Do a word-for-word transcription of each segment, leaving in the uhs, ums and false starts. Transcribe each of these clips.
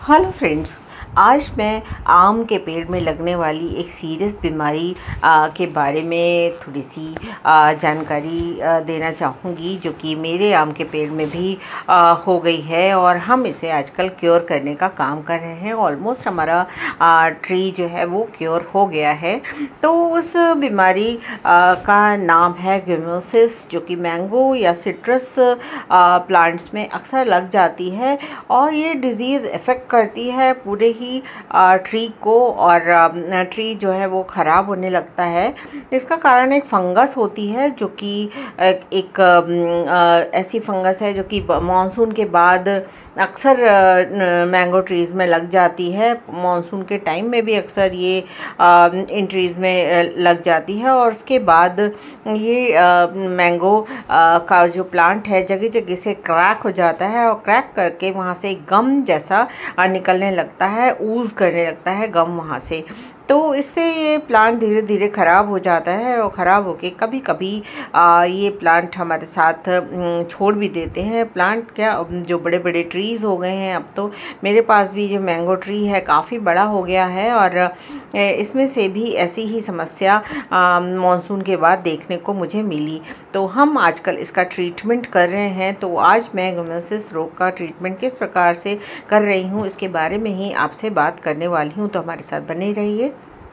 Hello friends, आज मैं आम के पेड़ में लगने वाली एक सीरियस बीमारी आ, के बारे में थोड़ी सी आ, जानकारी आ, देना चाहूँगी, जो कि मेरे आम के पेड़ में भी आ, हो गई है और हम इसे आजकल क्योर करने का काम कर रहे हैं। ऑलमोस्ट हमारा आ, ट्री जो है वो क्योर हो गया है। तो उस बीमारी आ, का नाम है गिमोसिस, जो कि मैंगो या सिट्रस प्लांट्स में अक्सर लग जाती है और ये डिज़ीज़ इफ़ेक्ट करती है पूरे ही ट्री को और ट्री जो है वो ख़राब होने लगता है। इसका कारण एक फंगस होती है, जो कि एक, एक ऐसी फंगस है जो कि मानसून के बाद अक्सर मैंगो ट्रीज़ में लग जाती है। मानसून के टाइम में भी अक्सर ये इन ट्रीज़ में लग जाती है और उसके बाद ये मैंगो का जो प्लांट है जगह जगह से क्रैक हो जाता है और क्रैक करके वहाँ से गम जैसा निकलने लगता है, ऊज़ करने लगता है गम वहाँ से। तो इससे ये प्लांट धीरे धीरे ख़राब हो जाता है और ख़राब होके कभी कभी आ, ये प्लांट हमारे साथ छोड़ भी देते हैं। प्लांट क्या, जो बड़े बड़े ट्रीज़ हो गए हैं। अब तो मेरे पास भी जो मैंगो ट्री है काफ़ी बड़ा हो गया है और इसमें से भी ऐसी ही समस्या मानसून के बाद देखने को मुझे मिली। तो हम आजकल इसका ट्रीटमेंट कर रहे हैं। तो आज मैं गिमोसिस रोग का ट्रीटमेंट किस प्रकार से कर रही हूँ इसके बारे में ही आपसे बात करने वाली हूँ, तो हमारे साथ बने रहिए।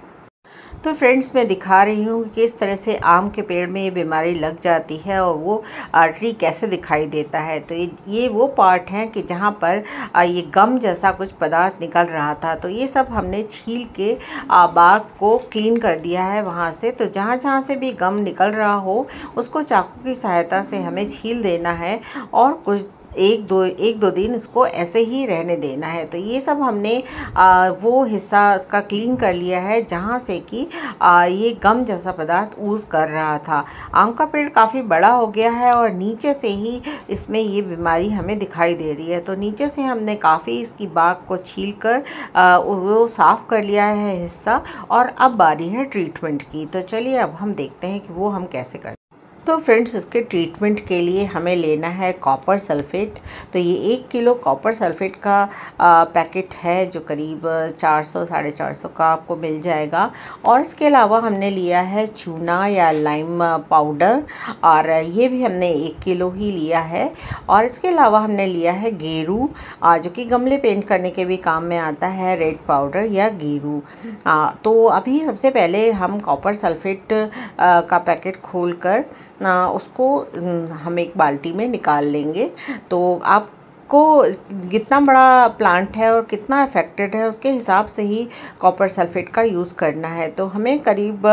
तो फ्रेंड्स, मैं दिखा रही हूँ कि किस तरह से आम के पेड़ में ये बीमारी लग जाती है और वो ट्री कैसे दिखाई देता है। तो ये ये वो पार्ट हैं कि जहाँ पर ये गम जैसा कुछ पदार्थ निकल रहा था। तो ये सब हमने छील के बाग को क्लीन कर दिया है वहाँ से। तो जहाँ जहाँ से भी गम निकल रहा हो उसको चाकू की सहायता से हमें छील देना है और कुछ एक दो एक दो दिन इसको ऐसे ही रहने देना है। तो ये सब हमने आ, वो हिस्सा इसका क्लीन कर लिया है जहाँ से कि आ, ये गम जैसा पदार्थ ऊज़ कर रहा था। आम का पेड़ काफ़ी बड़ा हो गया है और नीचे से ही इसमें ये बीमारी हमें दिखाई दे रही है। तो नीचे से हमने काफ़ी इसकी बाग को छील कर आ, वो साफ़ कर लिया है हिस्सा और अब बारी है ट्रीटमेंट की। तो चलिए अब हम देखते हैं कि वो हम कैसे करें। तो फ्रेंड्स, इसके ट्रीटमेंट के लिए हमें लेना है कॉपर सल्फ़ेट। तो ये एक किलो कॉपर सल्फ़ेट का आ, पैकेट है, जो करीब चार सौ साढ़े चार सौ का आपको मिल जाएगा। और इसके अलावा हमने लिया है चूना या लाइम पाउडर, और ये भी हमने एक किलो ही लिया है। और इसके अलावा हमने लिया है गेरू, जो कि गमले पेंट करने के भी काम में आता है, रेड पाउडर या गेरू। आ, तो अभी सबसे पहले हम कॉपर सल्फ़ेट का पैकेट खोल कर ना उसको हम एक बाल्टी में निकाल लेंगे। तो आप को कितना बड़ा प्लांट है और कितना अफेक्टेड है उसके हिसाब से ही कॉपर सल्फ़ेट का यूज़ करना है। तो हमें करीब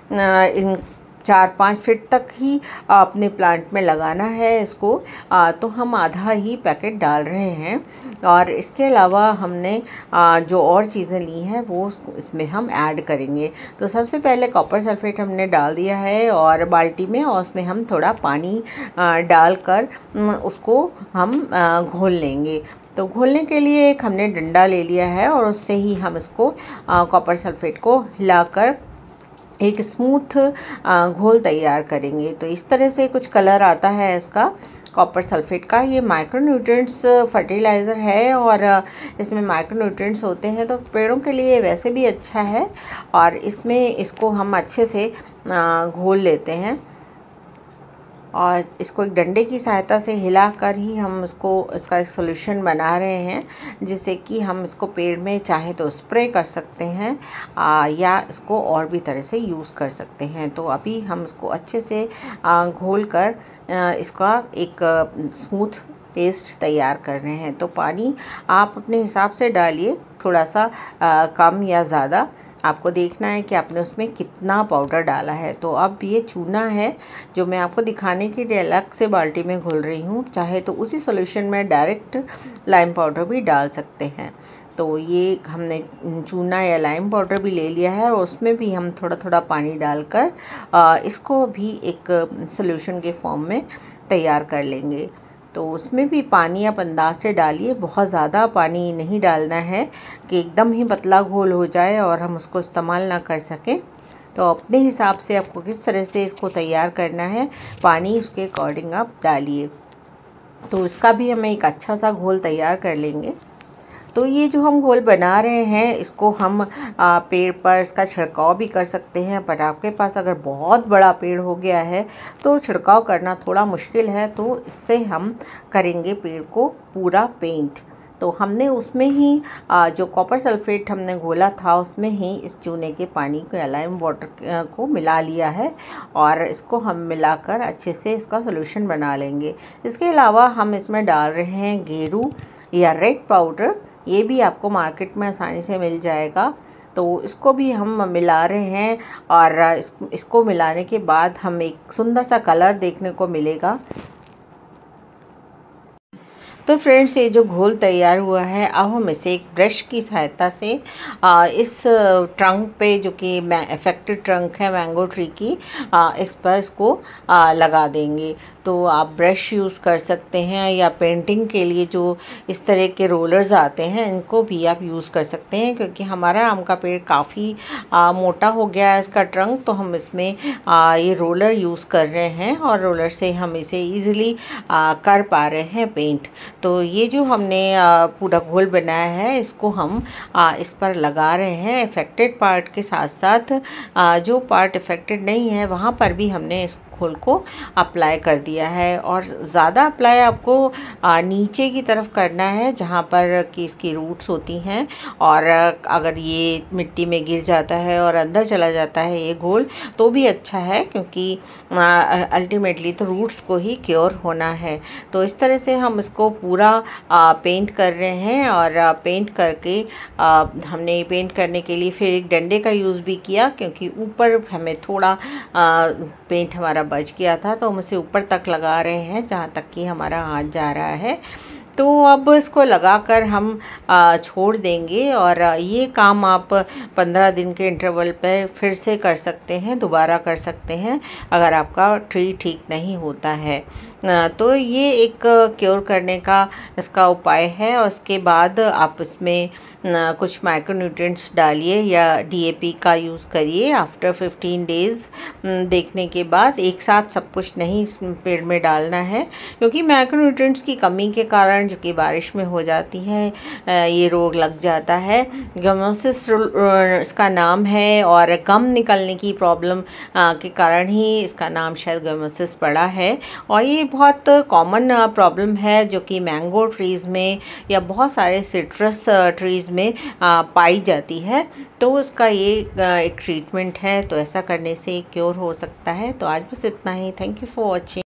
इन चार पाँच फीट तक ही अपने प्लांट में लगाना है इसको। आ, तो हम आधा ही पैकेट डाल रहे हैं और इसके अलावा हमने आ, जो और चीज़ें ली हैं वो इसमें हम ऐड करेंगे। तो सबसे पहले कॉपर सल्फ़ेट हमने डाल दिया है और बाल्टी में, और उसमें हम थोड़ा पानी डालकर उसको हम घोल लेंगे। तो घोलने के लिए एक हमने डंडा ले लिया है और उससे ही हम इसको कॉपर सल्फ़ेट को हिलाकर एक स्मूथ घोल तैयार करेंगे। तो इस तरह से कुछ कलर आता है इसका कॉपर सल्फ़ेट का। ये माइक्रोन्यूट्रिएंट्स फर्टिलाइज़र है और इसमें माइक्रोन्यूट्रिएंट्स होते हैं, तो पेड़ों के लिए वैसे भी अच्छा है। और इसमें इसको हम अच्छे से घोल लेते हैं और इसको एक डंडे की सहायता से हिलाकर ही हम इसको इसका एक सॉल्यूशन बना रहे हैं, जिससे कि हम इसको पेड़ में चाहे तो स्प्रे कर सकते हैं आ, या इसको और भी तरह से यूज़ कर सकते हैं। तो अभी हम इसको अच्छे से घोल कर आ, इसका एक स्मूथ पेस्ट तैयार कर रहे हैं। तो पानी आप अपने हिसाब से डालिए, थोड़ा सा आ, कम या ज़्यादा आपको देखना है कि आपने उसमें कितना पाउडर डाला है। तो अब ये चूना है जो मैं आपको दिखाने के लिए अलग से बाल्टी में घोल रही हूँ। चाहे तो उसी सॉल्यूशन में डायरेक्ट लाइम पाउडर भी डाल सकते हैं। तो ये हमने चूना या लाइम पाउडर भी ले लिया है और उसमें भी हम थोड़ा थोड़ा पानी डालकर इसको भी एक सॉल्यूशन के फॉर्म में तैयार कर लेंगे। तो उसमें भी पानी आप अंदाज से डालिए, बहुत ज़्यादा पानी नहीं डालना है कि एकदम ही पतला घोल हो जाए और हम उसको इस्तेमाल ना कर सकें। तो अपने हिसाब से आपको किस तरह से इसको तैयार करना है, पानी उसके अकॉर्डिंग आप डालिए। तो इसका भी हमें एक अच्छा सा घोल तैयार कर लेंगे। तो ये जो हम घोल बना रहे हैं इसको हम आ, पेड़ पर इसका छिड़काव भी कर सकते हैं, पर आपके पास अगर बहुत बड़ा पेड़ हो गया है तो छिड़काव करना थोड़ा मुश्किल है। तो इससे हम करेंगे पेड़ को पूरा पेंट। तो हमने उसमें ही आ, जो कॉपर सल्फेट हमने घोला था उसमें ही इस चूने के पानी को या लाइम वाटर को मिला लिया है और इसको हम मिलाकर अच्छे से इसका सॉल्यूशन बना लेंगे। इसके अलावा हम इसमें डाल रहे हैं गेरू या रेड पाउडर। ये भी आपको मार्केट में आसानी से मिल जाएगा। तो इसको भी हम मिला रहे हैं और इस, इसको मिलाने के बाद हम एक सुंदर सा कलर देखने को मिलेगा। तो फ्रेंड्स, ये जो घोल तैयार हुआ है, अब हम इसे एक ब्रश की सहायता से आ, इस ट्रंक पे, जो कि अफेक्टेड ट्रंक है मैंगो ट्री की, आ, इस पर इसको आ, लगा देंगे। तो आप ब्रश यूज़ कर सकते हैं या पेंटिंग के लिए जो इस तरह के रोलर्स आते हैं इनको भी आप यूज़ कर सकते हैं, क्योंकि हमारा आम का पेड़ काफ़ी मोटा हो गया है इसका ट्रंक। तो हम इसमें आ, ये रोलर यूज़ कर रहे हैं और रोलर से हम इसे ईज़िली कर पा रहे हैं पेंट। तो ये जो हमने पूरा घोल बनाया है इसको हम इस पर लगा रहे हैं इफ़ेक्टेड पार्ट के साथ साथ। जो पार्ट इफ़ेक्टेड नहीं है वहाँ पर भी हमने इस घोल को अप्लाई कर दिया है। और ज़्यादा अप्लाई आपको नीचे की तरफ करना है जहाँ पर कि इसकी रूट्स होती हैं। और अगर ये मिट्टी में गिर जाता है और अंदर चला जाता है ये घोल तो भी अच्छा है, क्योंकि अल्टीमेटली तो रूट्स को ही क्योर होना है। तो इस तरह से हम इसको पूरा आ, पेंट कर रहे हैं और आ, पेंट करके आ, हमने पेंट करने के लिए फिर एक डंडे का यूज़ भी किया, क्योंकि ऊपर हमें थोड़ा आ, पेंट हमारा बच गया था। तो हम इसे ऊपर तक लगा रहे हैं जहाँ तक कि हमारा हाथ जा रहा है। तो अब इसको लगाकर हम आ, छोड़ देंगे और ये काम आप पंद्रह दिन के इंटरवल पर फिर से कर सकते हैं, दोबारा कर सकते हैं अगर आपका ट्री ठीक नहीं होता है। तो ये एक क्योर करने का इसका उपाय है। और उसके बाद आप इसमें कुछ माइक्रोन्यूट्रिएंट्स डालिए या डीएपी का यूज़ करिए आफ्टर फिफ्टीन डेज़ देखने के बाद। एक साथ सब कुछ नहीं इस पेड़ में डालना है, क्योंकि माइक्रोन्यूट्रिएंट्स की कमी के कारण, जो कि बारिश में हो जाती है, ये रोग लग जाता है। गमोसिस इसका नाम है और गम निकलने की प्रॉब्लम के कारण ही इसका नाम शायद गमोसिस पड़ा है। और ये बहुत कॉमन प्रॉब्लम है जो कि मैंगो ट्रीज़ में या बहुत सारे सिट्रस ट्रीज़ में आ, पाई जाती है। तो उसका ये एक ट्रीटमेंट है। तो ऐसा करने से क्योर हो सकता है। तो आज बस इतना ही। Thank you for watching.